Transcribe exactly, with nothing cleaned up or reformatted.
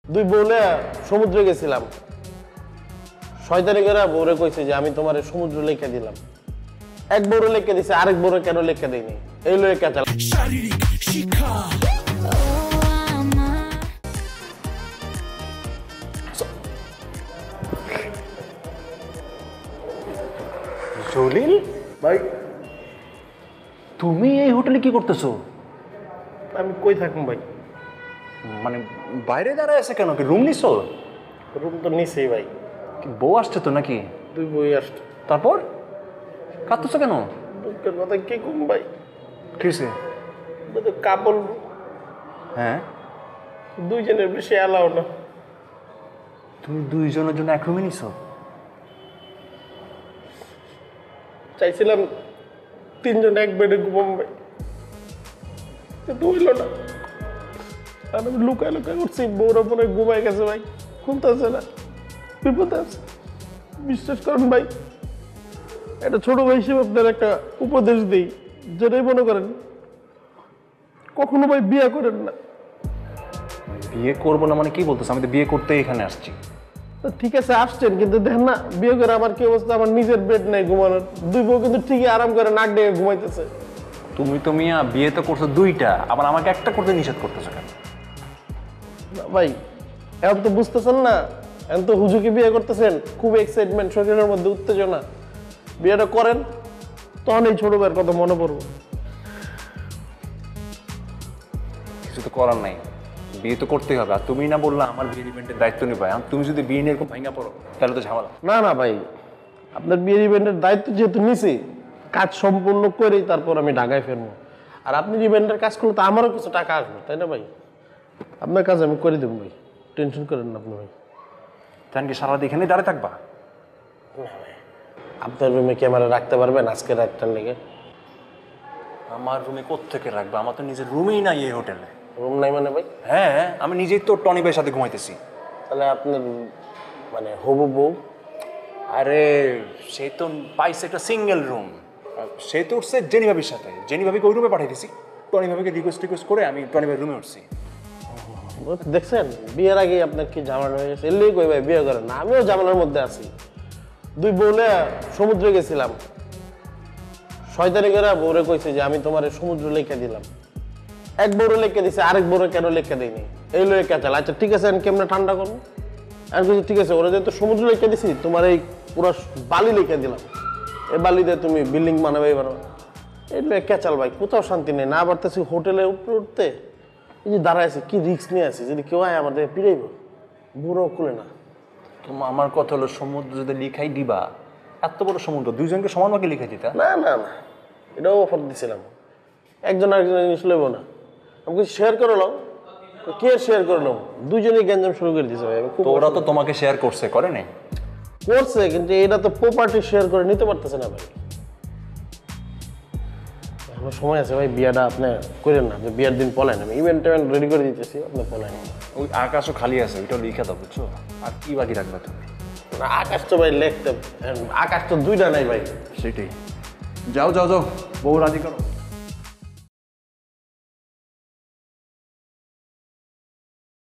দুই বউলে সমুদ্রে গেছিলাম, শয়তানি করে বউরে কইছে যে আমি তোমার সমুদ্র লেখা দিলাম। এক বউরে লেখা দিছে, আরেক বউরে কেন লেখা দিইনি, এই লয়ে কেচাল। শারীরিক শিক্ষা জলিল ভাই, তুমি এই হোটেলে কি করতেছো? আমি কই থাকুম ভাই? মানে বাইরে দাঁড়ায় আছে কেন? কি রুম নিছো? রুম তো নিছেই ভাই। কি বউ আসছে তো নাকি? দুই বই আসছে। তারপর কাঁদতেছো কেন? দুঃখের কথা কি কম ভাই, কিসে? কাপল হ্যাঁ, দুইজনের বেশি অ্যালাউ না। তুমি দুইজনের জন্য এক রুমে নিছো? চাইছিলাম তিনজন এক বেডে ঘুমাম ভাই, কিন্তু হইল না। আর আমি লুকায় লুকায় করছি, বউরা মনে ঘুমাই গেছে ভাই, শুনতেছে না, বিপদে আছে। বিশ্বাস করেন ভাই, একটা ছোট ভাই হিসেবে আপনার একটা উপদেশ দিই, যেটাই মনে করেন কখনো ভাই বিয়ে করেন না। বিয়ে করবো না মানে কি বলতেছো? আমি তো বিয়ে করতেই এখানে আসছি। ঠিক আছে আসছেন, কিন্তু দেখেন না বিয়ে করে আমার কি অবস্থা। আমার নিজের বেড নেই ঘুমানোর, দুই বউ কিন্তু ঠিকই আরাম করে নাক ডেকে ঘুমাইতেছে। তুমি তো মিয়া বিয়ে তো করছো দুইটা, আবার আমাকে একটা করতে নিষেধ করতেছো কেন? ভাই এখন তো বুঝতেছেন না, এখন তো হুজুকে বিয়ে করতেছেন, খুব এক্সাইটমেন্ট, শরীরের মধ্যে উত্তেজনা। বিয়েটা করেন, তখন এই ছোট ভাইয়ের কথা মনে পড়বো। কিছু তো করার নাই, বিয়ে তো করতেই হবে। আর তুমি না বললা আমার বিয়ের ইভেন্টের দায়িত্ব নেবে, তুমি যদি বিয়ে নিয়ে এরকম ভাঙা পড়ো তাহলে তো ঝামেলা। না না ভাই, আপনার বিয়ের ইভেন্টের দায়িত্ব যেহেতু নিছি, কাজ সম্পূর্ণ করেই তারপর আমি ঢাকায় ফিরবো। আর আপনি ইভেন্টের কাজ করলে তো আমারও কিছু টাকা আসবে, তাই না ভাই? আপনার কাজ আমি করে দেবো ভাই, টেনশন করেন না আপনি ভাই। তাই কি সারাদিন এখানে দাঁড়িয়ে থাকবা? আপনার রুমে ক্যামেরা রাখতে পারবেন আজকে রাতটার লেগে? আমার রুমে কোত্থেকে রাখবা? আমার তো নিজের রুমেই নাই এই হোটেলে। রুম নাই মানে ভাই? হ্যাঁ, আমি নিজেই তো টনি ভাইয়ের সাথে ঘুমাইতেছি। তাহলে আপনার মানে হবু বউ? আরে সে তো পাইছে একটা সিঙ্গেল রুম, সে তো উঠছে জেনি ভাবির সাথে। জেনি ভাবিকে ওই রুমে পাঠিয়ে দিছি, টনি ভাবিকে রিকোয়েস্ট রিকোয়েস্ট করে আমি টনি ভাইয়ের রুমে উঠছি। দেখছেন বিয়ের আগেই আপনার কি ঝামেলা হয়ে গেছে। এলেই কই ভাই বিয়ে করেন না, আমিও ঝামেলার মধ্যে আছি। দুই বউলে সমুদ্রে গেছিলাম, শয়তানি করে বউরে কইছে যে আমি তোমার সমুদ্র লেখা দিলাম। এক বউরে লেখা দিছে, আরেক বউরে কেন লেখা দিইনি, এই লয়ে কেচাল। আচ্ছা ঠিক আছে, আমি কেমনে ঠান্ডা করবো? আর কিছু ঠিক আছে, ওরা যেহেতু সমুদ্র লেখা দিছি, তোমার এই পুরো বালি লেখা দিলাম, এই বালিতে তুমি বিল্ডিং বানাবে পারো। এই লয়ে কেচাল ভাই, কোথাও শান্তি নেই। না পারতেছি হোটেলে উপরে উঠতে, এই যে দাঁড়ায় আছে, কি রিস্ক নিয়ে আছি, যদি কেউ আয় আমাদের পিড়াইব, বুড়োও খুলে না। তোমার আমার কথা হলো সমুদ্র যদি লিখাই দিবা, এত বড় সমুদ্র দুইজনকে সমান ভাগে লিখাই দিতা? না না না, এটাও অফার দিছিলাম, একজন আরেকজনের জিনিস লইব না। আমাকে শেয়ার করে নাও। কে শেয়ার করে নাও? দুইজনেই গ্যাঞ্জাম শুরু করে দিছে ভাই। তো ওরা তো তোমাকে শেয়ার করছে, করে নাই? করছে, কিন্তু এটা তো প্রপার্টি শেয়ার করে নিতে পারতেছে না ভাই। এখনো সময় আছে ভাই, বিয়াটা আপনি করেন না, আপনি বিয়ার দিন পলাইন, আমি ইভেন্ট টেভেন্ট রেডি করে দিতেছি, আপনি পলাইন। ওই আকাশও খালি আছে, ওইটাও লিখে দাও, বুঝছো? আর কি বাকি রাখবে তুমি? না আকাশ তো ভাই লিখতে, আকাশ তো দুইটা নাই ভাই। সেটাই, যাও যাও যাও, বউ রাজি করো।